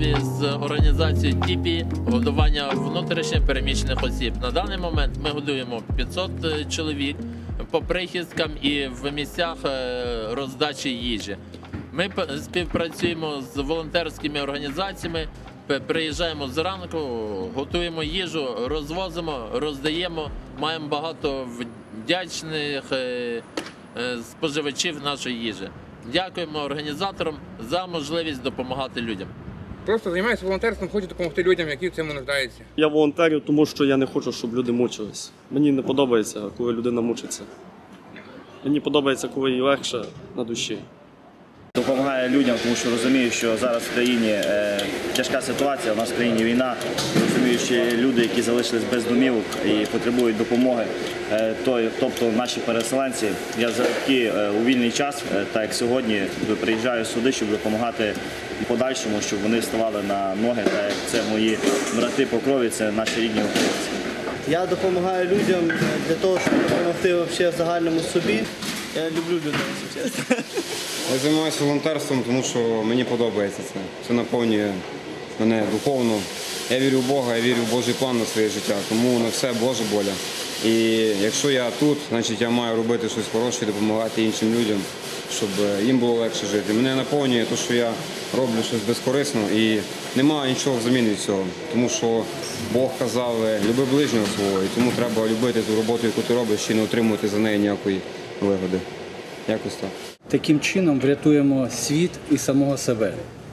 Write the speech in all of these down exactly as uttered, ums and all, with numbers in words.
партнерстві з організацією ТІПІ годування внутрішньо переміщених осіб. На даний момент ми годуємо п'ятсот чоловік по прихисткам і в місцях роздачі їжі. Ми співпрацюємо з волонтерськими організаціями, приїжджаємо зранку, готуємо їжу, розвозимо, роздаємо, маємо багато вдячних споживачів нашої їжі. Дякуємо організаторам за можливість допомагати людям. Просто займаюся волонтерством, хочу допомогти людям, які в цьому нуждаються. Я волонтерю, тому що я не хочу, щоб люди мучились. Мені не подобається, коли людина мучиться. Мені подобається, коли їй легше на душі. Допомагає людям, тому що розумію, що зараз в країні е, тяжка ситуація, у нас в країні війна. Розумію, що є люди, які залишились без домівок і потребують допомоги. Е, той, тобто наші переселенці. Я завжди е, у вільний час, е, так як сьогодні, приїжджаю сюди, щоб допомагати в подальшому, щоб вони вставали на ноги, так як це мої брати по крові, це наші рідні українці. Я допомагаю людям для того, щоб допомогти взагалі в загальному собі. Я люблю людей, якщо чесно. Я займаюся волонтерством, тому що мені подобається це. Це наповнює мене духовно. Я вірю в Бога, я вірю в Божий план на своє життя, тому на все Божа воля. І якщо я тут, значить я маю робити щось хороше, допомагати іншим людям, щоб їм було легше жити. Мене наповнює те, що я роблю щось безкорисно і немає нічого взамін від цього. Тому що Бог казав, люби ближнього свого, і тому треба любити ту роботу, яку ти робиш, і не отримувати за неї ніякої вигоди. Якось так. Таким чином врятуємо світ і самого себе.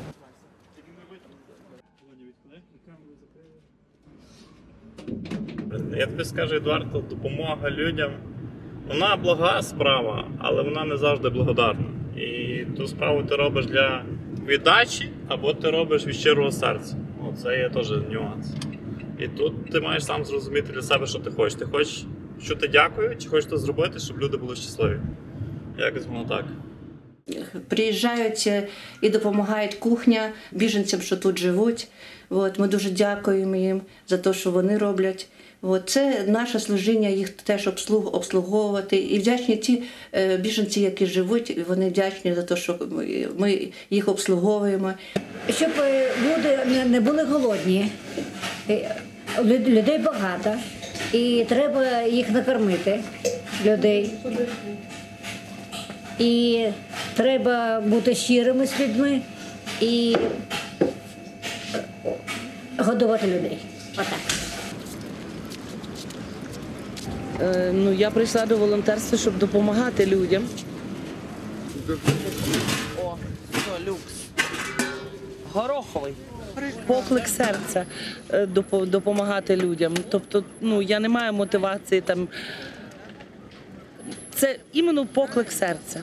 Я тобі скажу, Едуард, допомога людям, вона блага справа, але вона не завжди благодарна. І ту справу ти робиш для віддачі, або ти робиш від щирого серця. О, це є теж нюанс. І тут ти маєш сам зрозуміти для себе, що ти хочеш. Ти хочеш, що ти дякую, чи хочеш то зробити, щоб люди були щасливі. Якось воно так. Приїжджають і допомагають кухня біженцям, що тут живуть. От, ми дуже дякуємо їм за те, що вони роблять. От, це наше служіння, їх теж обслуг, обслуговувати. І вдячні ті біженці, які живуть, вони вдячні за те, що ми їх обслуговуємо. Щоб люди не були голодні, людей багато, і треба їх накормити, людей. І треба бути щирими з людьми і годувати людей. Отак. Е, ну, я прийшла до волонтерства, щоб допомагати людям. О, що, люкс. Гороховий. Поклик серця е, допомагати людям. Тобто, ну, я не маю мотивації там. Це іменно поклик серця.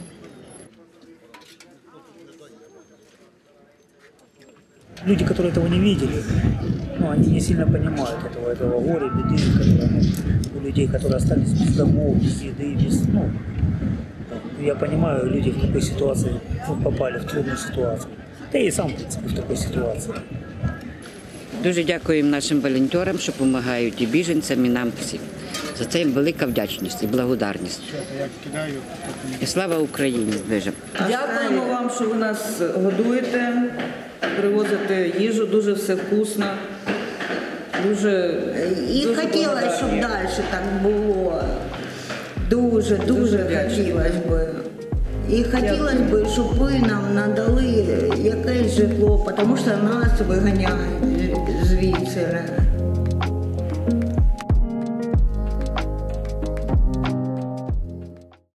Люди, которые этого не видели, ну, они не сильно понимают этого, этого горя, беды, которые, ну, у людей, которые остались без домов, без еды, без, ну, я понимаю, люди в такой ситуации, ну, попали в трудную ситуацию. Да я и сам, в принципе, в такой ситуации. Дуже дякуємо нашим волонтерам, що допомагають і біженцям, і нам всім. За це їм велика вдячність і благодарність. І слава Україні! Дякуємо вам, що ви нас годуєте, привозите їжу, дуже все вкусно. Дуже, і дуже хотілося, щоб далі так було. Дуже, дуже, дуже хотілося б. І хотілося б, щоб ви нам надали якесь житло, тому що нас виганяють звідси.